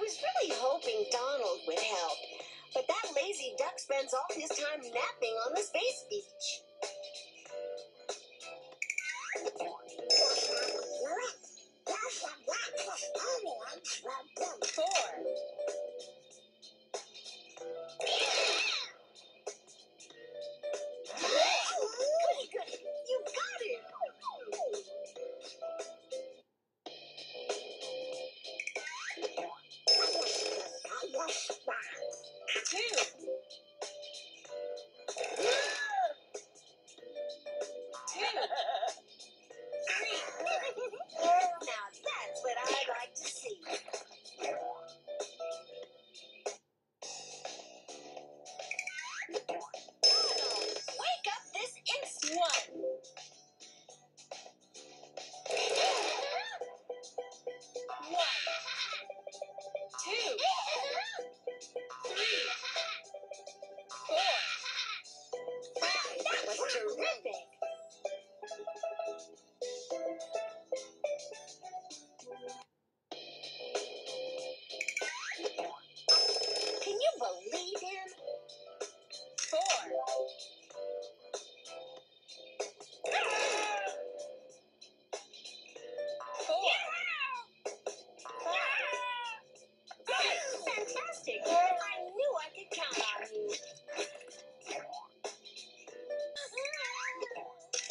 was really hoping Donald would help, but that lazy duck spends all his time napping on the space beach. Goody, goody, you got it! Two. Now that's what I like to see. Donald, wake up this instant. One. Two. Three. Four. Five. That was terrific. Can you believe him? Four. Fantastic! I knew I could count on you.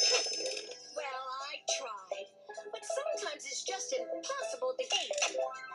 Well, I tried, but sometimes it's just impossible to keep.